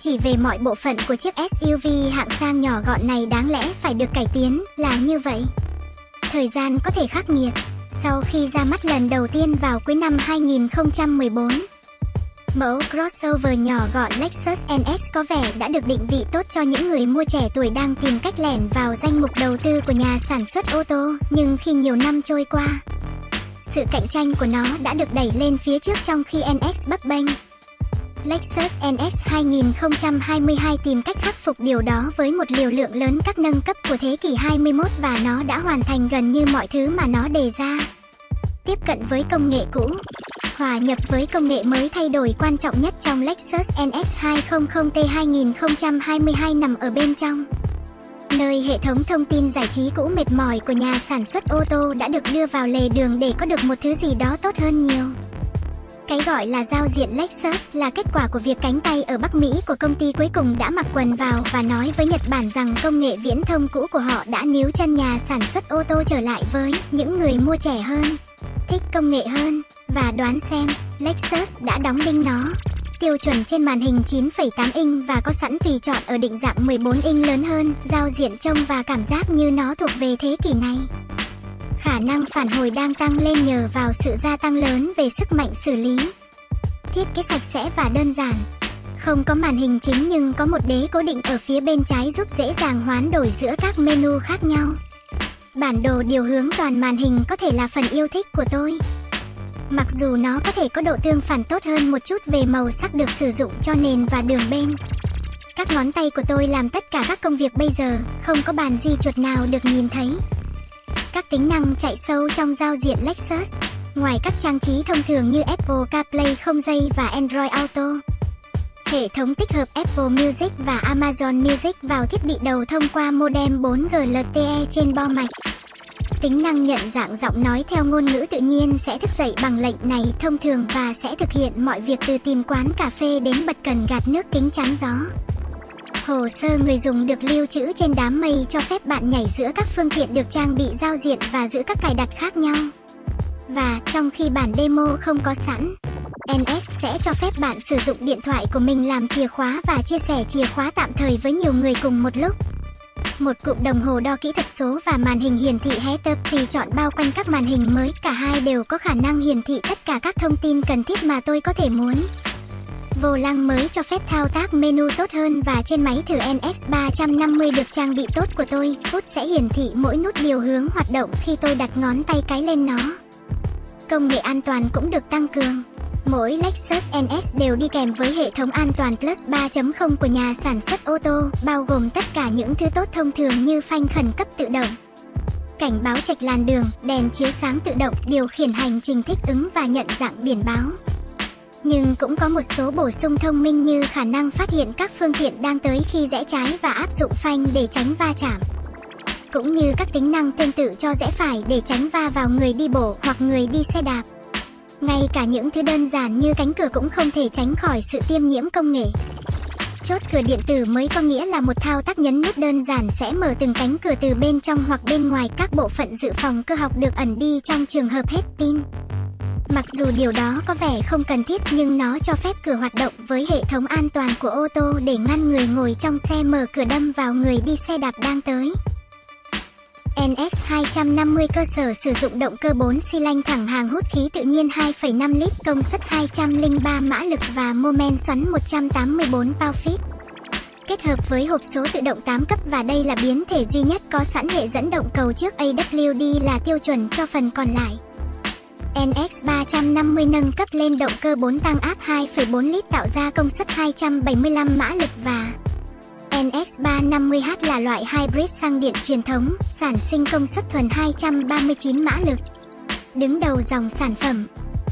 chỉ về mọi bộ phận của chiếc SUV hạng sang nhỏ gọn này đáng lẽ phải được cải tiến, là như vậy. Thời gian có thể khắc nghiệt. Sau khi ra mắt lần đầu tiên vào cuối năm 2014, mẫu crossover nhỏ gọn Lexus NX có vẻ đã được định vị tốt cho những người mua trẻ tuổi đang tìm cách lẻn vào danh mục đầu tư của nhà sản xuất ô tô. Nhưng khi nhiều năm trôi qua, sự cạnh tranh của nó đã được đẩy lên phía trước trong khi NX bấp bênh. Lexus NX 2022 tìm cách khắc phục điều đó với một liều lượng lớn các nâng cấp của thế kỷ 21 và nó đã hoàn thành gần như mọi thứ mà nó đề ra. Tiếp cận với công nghệ cũ, hòa nhập với công nghệ mới. Thay đổi quan trọng nhất trong Lexus NX 200T 2022 nằm ở bên trong, nơi hệ thống thông tin giải trí cũ mệt mỏi của nhà sản xuất ô tô đã được đưa vào lề đường để có được một thứ gì đó tốt hơn nhiều. Cái gọi là giao diện Lexus là kết quả của việc cánh tay ở Bắc Mỹ của công ty cuối cùng đã mặc quần vào và nói với Nhật Bản rằng công nghệ viễn thông cũ của họ đã níu chân nhà sản xuất ô tô trở lại với những người mua trẻ hơn, thích công nghệ hơn. Và đoán xem, Lexus đã đóng đinh nó. Tiêu chuẩn trên màn hình 9,8 inch và có sẵn tùy chọn ở định dạng 14 inch lớn hơn, giao diện trông và cảm giác như nó thuộc về thế kỷ này. Khả năng phản hồi đang tăng lên nhờ vào sự gia tăng lớn về sức mạnh xử lý. Thiết kế sạch sẽ và đơn giản. Không có màn hình chính nhưng có một đế cố định ở phía bên trái giúp dễ dàng hoán đổi giữa các menu khác nhau. Bản đồ điều hướng toàn màn hình có thể là phần yêu thích của tôi. Mặc dù nó có thể có độ tương phản tốt hơn một chút về màu sắc được sử dụng cho nền và đường bên. Các ngón tay của tôi làm tất cả các công việc bây giờ, không có bàn di chuột nào được nhìn thấy. Các tính năng chạy sâu trong giao diện Lexus, ngoài các trang trí thông thường như Apple CarPlay không dây và Android Auto, hệ thống tích hợp Apple Music và Amazon Music vào thiết bị đầu thông qua modem 4G LTE trên bo mạch. Tính năng nhận dạng giọng nói theo ngôn ngữ tự nhiên sẽ thức dậy bằng lệnh này thông thường và sẽ thực hiện mọi việc từ tìm quán cà phê đến bật cần gạt nước kính chắn gió. Hồ sơ người dùng được lưu trữ trên đám mây cho phép bạn nhảy giữa các phương tiện được trang bị giao diện và giữ các cài đặt khác nhau. Và trong khi bản demo không có sẵn, NX sẽ cho phép bạn sử dụng điện thoại của mình làm chìa khóa và chia sẻ chìa khóa tạm thời với nhiều người cùng một lúc. Một cụm đồng hồ đo kỹ thuật số và màn hình hiển thị head-up tùy chọn bao quanh các màn hình mới. Cả hai đều có khả năng hiển thị tất cả các thông tin cần thiết mà tôi có thể muốn. Vô lăng mới cho phép thao tác menu tốt hơn và trên máy thử NX350 được trang bị tốt của tôi, Foot sẽ hiển thị mỗi nút điều hướng hoạt động khi tôi đặt ngón tay cái lên nó. Công nghệ an toàn cũng được tăng cường. Mỗi Lexus NX đều đi kèm với hệ thống an toàn Plus 3.0 của nhà sản xuất ô tô, bao gồm tất cả những thứ tốt thông thường như phanh khẩn cấp tự động, cảnh báo trạch làn đường, đèn chiếu sáng tự động, điều khiển hành trình thích ứng và nhận dạng biển báo. Nhưng cũng có một số bổ sung thông minh như khả năng phát hiện các phương tiện đang tới khi rẽ trái và áp dụng phanh để tránh va chạm, cũng như các tính năng tương tự cho rẽ phải để tránh va vào người đi bộ hoặc người đi xe đạp. Ngay cả những thứ đơn giản như cánh cửa cũng không thể tránh khỏi sự tiêm nhiễm công nghệ. Chốt cửa điện tử mới có nghĩa là một thao tác nhấn nút đơn giản sẽ mở từng cánh cửa từ bên trong hoặc bên ngoài. Các bộ phận dự phòng cơ học được ẩn đi trong trường hợp hết pin. Mặc dù điều đó có vẻ không cần thiết nhưng nó cho phép cửa hoạt động với hệ thống an toàn của ô tô để ngăn người ngồi trong xe mở cửa đâm vào người đi xe đạp đang tới. NX 250 cơ sở sử dụng động cơ 4 xi lanh thẳng hàng hút khí tự nhiên 2,5 lít, công suất 203 mã lực và mô men xoắn 184 pound-feet. Kết hợp với hộp số tự động 8 cấp và đây là biến thể duy nhất có sẵn hệ dẫn động cầu trước AWD là tiêu chuẩn cho phần còn lại. NX 350 nâng cấp lên động cơ 4 tăng áp 2,4 lít tạo ra công suất 275 mã lực và NX350H là loại hybrid xăng điện truyền thống, sản sinh công suất thuần 239 mã lực. Đứng đầu dòng sản phẩm,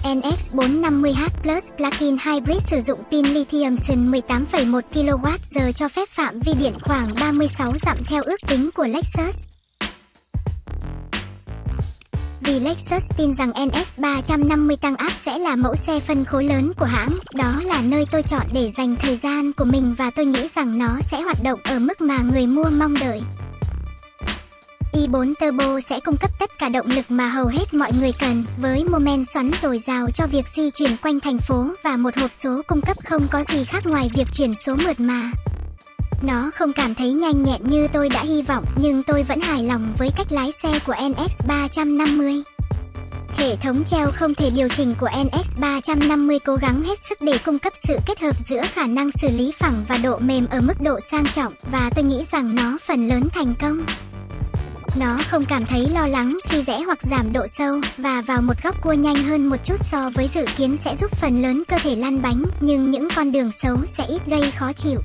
NX450H Plus Plug-in Hybrid sử dụng pin lithium-ion 18,1 kWh cho phép phạm vi điện khoảng 36 dặm theo ước tính của Lexus. Vì Lexus tin rằng NX350 tăng áp sẽ là mẫu xe phân khối lớn của hãng, đó là nơi tôi chọn để dành thời gian của mình và tôi nghĩ rằng nó sẽ hoạt động ở mức mà người mua mong đợi. i4 Turbo sẽ cung cấp tất cả động lực mà hầu hết mọi người cần, với mô men xoắn dồi dào cho việc di chuyển quanh thành phố và một hộp số cung cấp không có gì khác ngoài việc chuyển số mượt mà. Nó không cảm thấy nhanh nhẹn như tôi đã hy vọng, nhưng tôi vẫn hài lòng với cách lái xe của NX350. Hệ thống treo không thể điều chỉnh của NX350 cố gắng hết sức để cung cấp sự kết hợp giữa khả năng xử lý phẳng và độ mềm ở mức độ sang trọng, và tôi nghĩ rằng nó phần lớn thành công. Nó không cảm thấy lo lắng khi rẽ hoặc giảm độ sâu, và vào một góc cua nhanh hơn một chút so với dự kiến sẽ giúp phần lớn cơ thể lăn bánh, nhưng những con đường xấu sẽ ít gây khó chịu.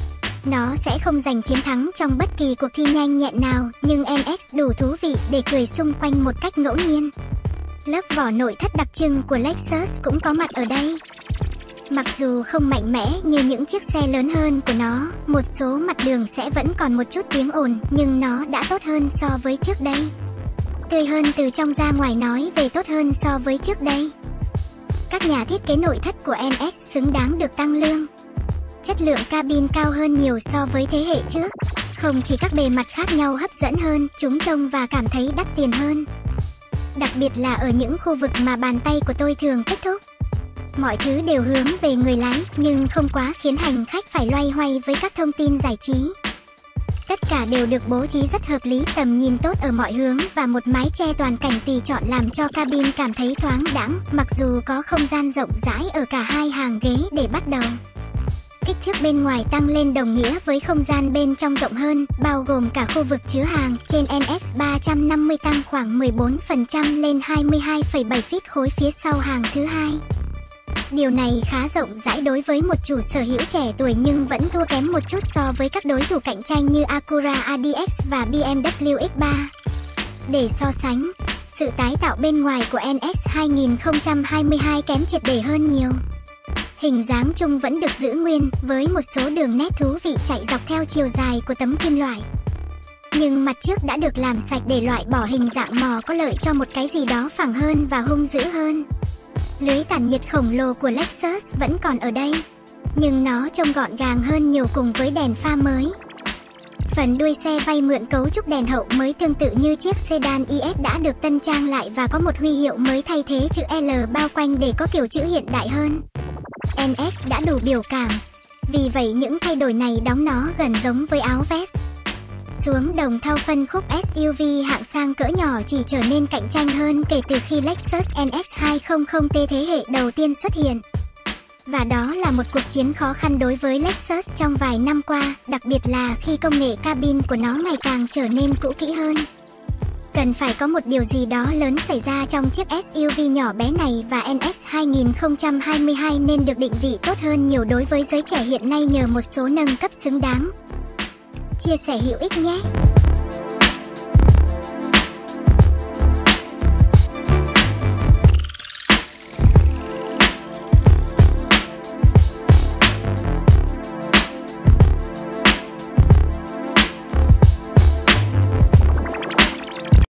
Nó sẽ không giành chiến thắng trong bất kỳ cuộc thi nhanh nhẹn nào, nhưng NX đủ thú vị để cười xung quanh một cách ngẫu nhiên. Lớp vỏ nội thất đặc trưng của Lexus cũng có mặt ở đây. Mặc dù không mạnh mẽ như những chiếc xe lớn hơn của nó, một số mặt đường sẽ vẫn còn một chút tiếng ồn, nhưng nó đã tốt hơn so với trước đây. Tươi hơn từ trong ra ngoài nói về tốt hơn so với trước đây. Các nhà thiết kế nội thất của NX xứng đáng được tăng lương. Chất lượng cabin cao hơn nhiều so với thế hệ trước. Không chỉ các bề mặt khác nhau hấp dẫn hơn, chúng trông và cảm thấy đắt tiền hơn. Đặc biệt là ở những khu vực mà bàn tay của tôi thường kết thúc. Mọi thứ đều hướng về người lái, nhưng không quá khiến hành khách phải loay hoay với các thông tin giải trí. Tất cả đều được bố trí rất hợp lý, tầm nhìn tốt ở mọi hướng và một mái che toàn cảnh tùy chọn làm cho cabin cảm thấy thoáng đãng, mặc dù có không gian rộng rãi ở cả hai hàng ghế để bắt đầu. Kích thước bên ngoài tăng lên đồng nghĩa với không gian bên trong rộng hơn, bao gồm cả khu vực chứa hàng. Trên NX350 tăng khoảng 14% lên 22,7 feet khối phía sau hàng thứ hai. Điều này khá rộng rãi đối với một chủ sở hữu trẻ tuổi, nhưng vẫn thua kém một chút so với các đối thủ cạnh tranh như Acura ADX và BMW X3. Để so sánh, sự tái tạo bên ngoài của NX 2022 kém triệt để hơn nhiều. Hình dáng chung vẫn được giữ nguyên, với một số đường nét thú vị chạy dọc theo chiều dài của tấm kim loại. Nhưng mặt trước đã được làm sạch để loại bỏ hình dạng mò có lợi cho một cái gì đó phẳng hơn và hung dữ hơn. Lưới tản nhiệt khổng lồ của Lexus vẫn còn ở đây, nhưng nó trông gọn gàng hơn nhiều cùng với đèn pha mới. Phần đuôi xe vay mượn cấu trúc đèn hậu mới tương tự như chiếc sedan IS đã được tân trang lại và có một huy hiệu mới thay thế chữ L bao quanh để có kiểu chữ hiện đại hơn. NX đã đủ biểu cảm, vì vậy những thay đổi này đóng nó gần giống với áo vest. Xuống đồng thau, phân khúc SUV hạng sang cỡ nhỏ chỉ trở nên cạnh tranh hơn kể từ khi Lexus NX 200T thế hệ đầu tiên xuất hiện. Và đó là một cuộc chiến khó khăn đối với Lexus trong vài năm qua, đặc biệt là khi công nghệ cabin của nó ngày càng trở nên cũ kỹ hơn. Cần phải có một điều gì đó lớn xảy ra trong chiếc SUV nhỏ bé này, và NX 2022 nên được định vị tốt hơn nhiều đối với giới trẻ hiện nay nhờ một số nâng cấp xứng đáng. Chia sẻ hữu ích nhé!